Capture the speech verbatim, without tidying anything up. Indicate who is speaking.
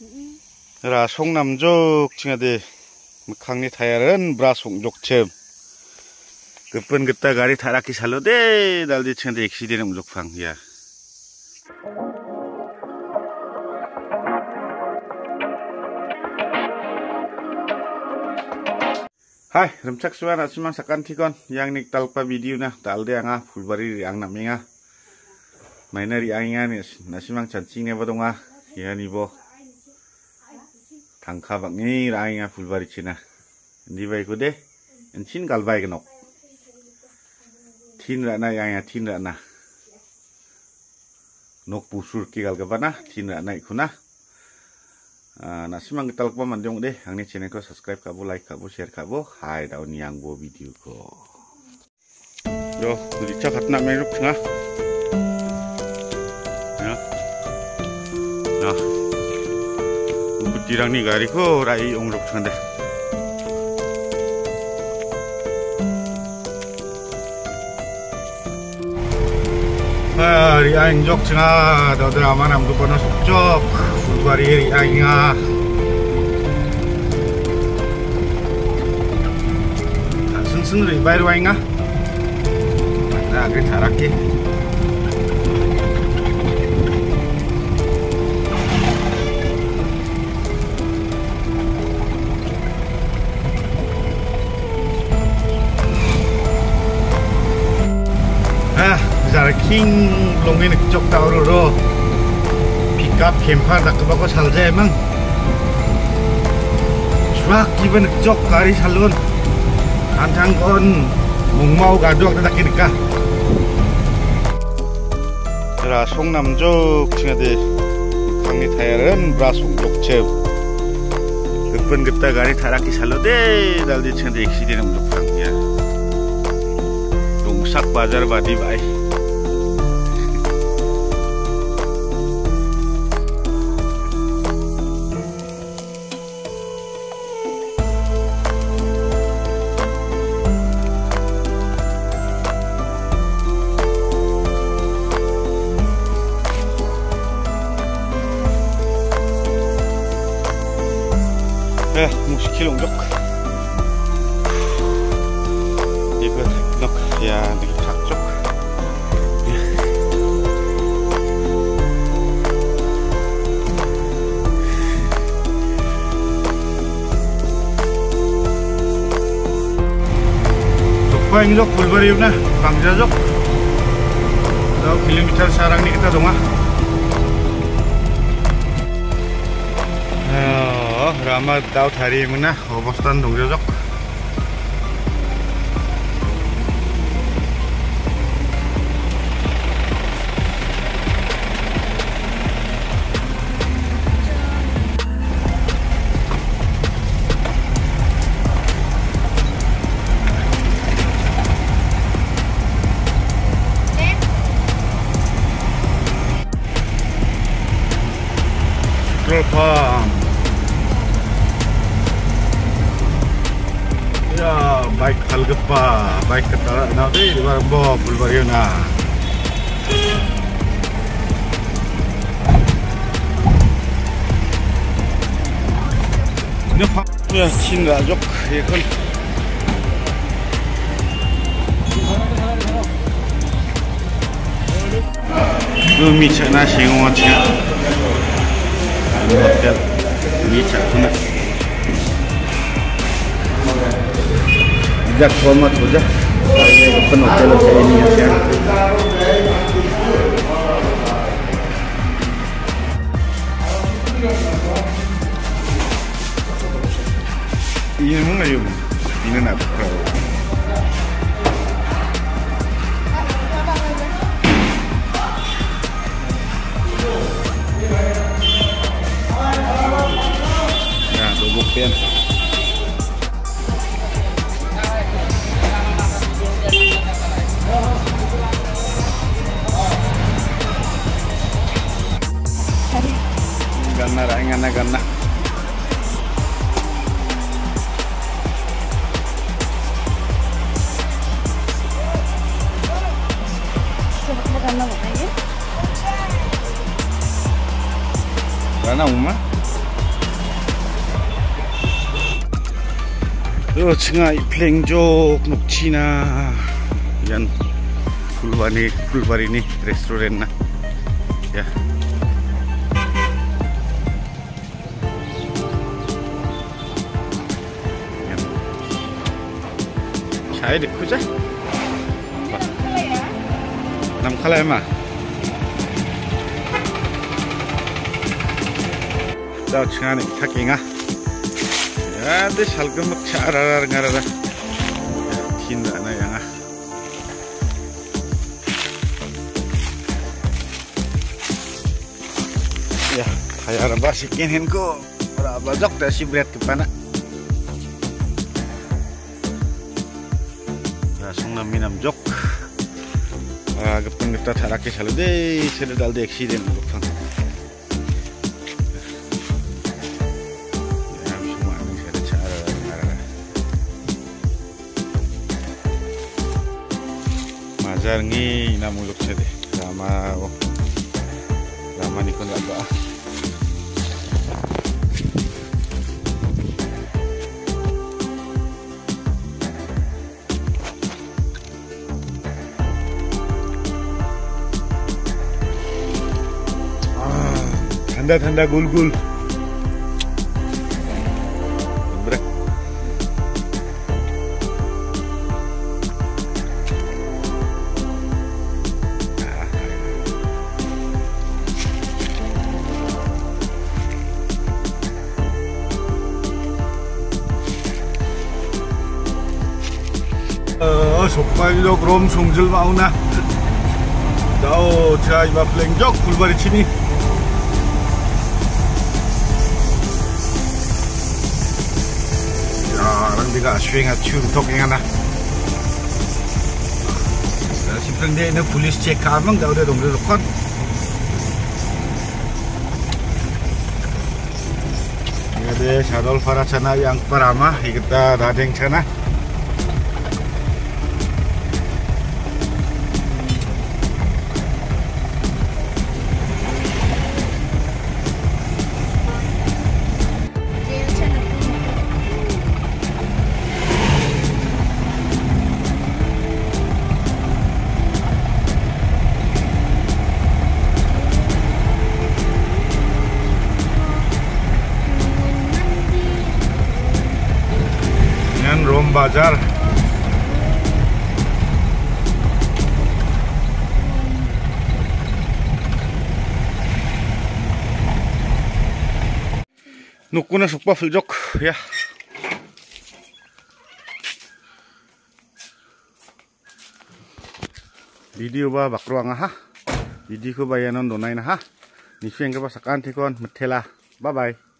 Speaker 1: 라 송남족 칭하대 강리 타야는 브라 송족첩 급번 그따 가리 타락기 살로데 달디 칭하대 엑시디는 무족팡 야 Hai, remcak suan asma sakan tikon yang nik talpa video na talde anga fulbari yang naminga maina ri ainga ni nasimang cancing ne badonga ya ni bo tangka bangi ainga fulbari cina ndi bai ko de encin galbai genok tin rana yang ya tin rana nok pusur ki gal gabana tin rana ikuna nasimang talpa mandong deh ang ni channel ko subscribe kabo like kabo share kabo hai daun yang bo video ko yo duri cha khatna meruk thinga ya ya ubutirang ni gari ko rai ongrok thande ri aing jok thinga daud aman am do kono jok fulbari ri ainga sung ri bai ro ainga na agre tharake ah king longin jok tauro ro pick up camper dak bako salje emang truck given jok gari salun antang kon mongmau gadok dak kinika ra 송남족 칭하대 강리 타야는 브라 송족첩 급번 그따 가리 타락기 살로데 달디 칭하대 엑시디는 무족팡 야 동삭 바जार 바디 바이 야, 무시킬 옹적. 이거 넉, 야, 되게 작적. Jok fulbariuna, bangja jok. Dua kilometer sarang ni kita dong ah. Rama daud hari mana obostan dong jok petrol pump ya baik halgepa baik ketara na deh di barang bo fulbariuna ini pak ya cinta jok ya kan demi cina singo cina hotel ini cina jak format saja open hotel saya ini ya ini mana yuk ini nak buka nah duduk pian ganna raingana ganna ganna umma 어 층아 플랭족 녹치나 yan fulbani fulbari ni restoran na ya yan chai de kuja nam khalay ma daw chingani thakinga ya de salgam chararar ngarara tinda na yanga ya kaya raba sikin ko raba jok da si bread kepana langsung naminam jok ah gepeng kita tharake salude sedal de accident gepeng Majarngi namuluk sede lama lama ni kon laga ah ठंडा ठंडा गुल गुल 속발로 그럼 송질 마우나 나오 자 이마 플랭적 불바리 치니 야 랑디가 슈잉아 춤 토킹하나 심플데 는 폴리스 체크하면 다우데 동네 로컨 이게 샤돌 파라차나 yang pertama kita dadeng sana Rom Bazar Nukuna sukpa fuljok ya video ba bakruang ha video ko bayanon donay na ha niseng ka pa sakan tikon metela bye bye